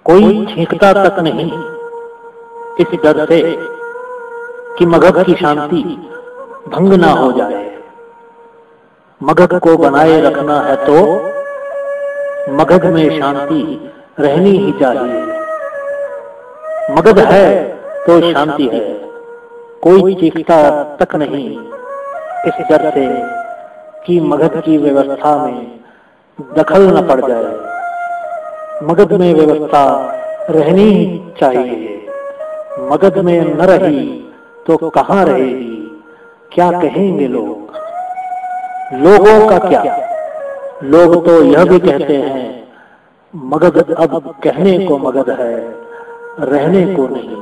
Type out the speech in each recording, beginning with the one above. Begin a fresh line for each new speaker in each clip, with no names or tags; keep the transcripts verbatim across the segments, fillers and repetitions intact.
कोई छींकता तक नहीं इस डर से कि मगध की शांति भंग ना हो जाए। मगध को बनाए रखना है तो मगध में शांति रहनी ही चाहिए। मगध है तो शांति है, कोई चीखता तक नहीं इस डर से कि मगध की व्यवस्था में दखल न पड़ जाए। मगध में व्यवस्था रहनी ही चाहिए, मगध में न रही तो कहां रहेगी, क्या कहेंगे लोग। लोगों का क्या, लोग तो यह भी कहते हैं मगध अब कहने को मगध है, रहने को नहीं।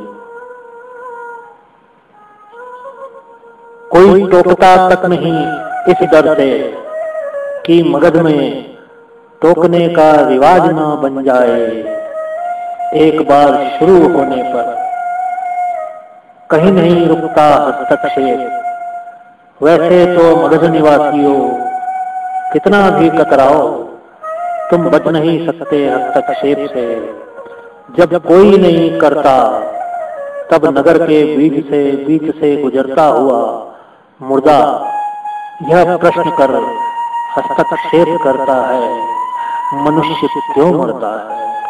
कोई टोकता तक नहीं इस डर से कि मगध में टोकने का रिवाज ना बन जाए। एक बार शुरू होने पर कहीं नहीं रुकता हस्तक्षेप। वैसे तो मगध निवासियों कितना भी कतराओ, तुम बच नहीं सकते हस्तक्षेप से। जब कोई नहीं करता तब नगर के बीच से बीच से गुजरता हुआ मुर्दा यह प्रश्न कर हस्तक्षेप करता है, मनुष्य क्यों मरता है।